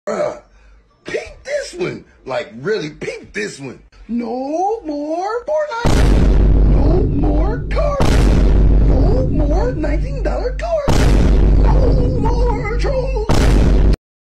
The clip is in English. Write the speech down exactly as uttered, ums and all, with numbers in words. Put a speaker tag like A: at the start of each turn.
A: Bruh, peep this one. Like, really, peep this one. No more Fortnite.